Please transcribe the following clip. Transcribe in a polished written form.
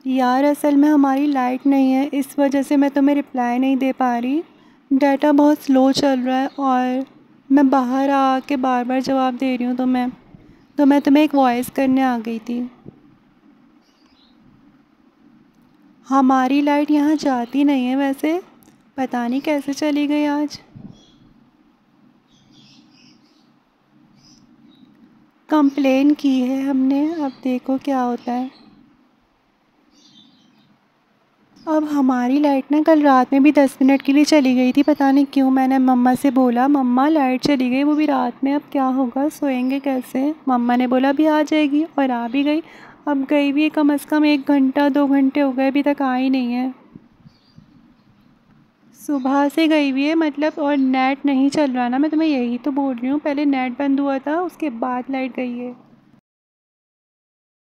यार असल में हमारी लाइट नहीं है, इस वजह से मैं तुम्हें रिप्लाई नहीं दे पा रही। डाटा बहुत स्लो चल रहा है और मैं बाहर आके बार बार जवाब दे रही हूँ तो मैं तुम्हें एक वॉइस करने आ गई थी। हमारी लाइट यहाँ जाती नहीं है वैसे, पता नहीं कैसे चली गई आज। कंप्लेन की है हमने, अब देखो क्या होता है। अब हमारी लाइट ना कल रात में भी 10 मिनट के लिए चली गई थी, पता नहीं क्यों। मैंने मम्मा से बोला मम्मा लाइट चली गई, वो भी रात में, अब क्या होगा, सोएंगे कैसे। मम्मा ने बोला अभी आ जाएगी और आ भी गई। अब गई भी कम से कम 1 घंटा 2 घंटे हो गए, अभी तक आई नहीं है। सुबह से गई हुई है मतलब, और नेट नहीं चल रहा ना, मैं तुम्हें यही तो बोल रही हूँ। पहले नेट बंद हुआ था, उसके बाद लाइट गई है।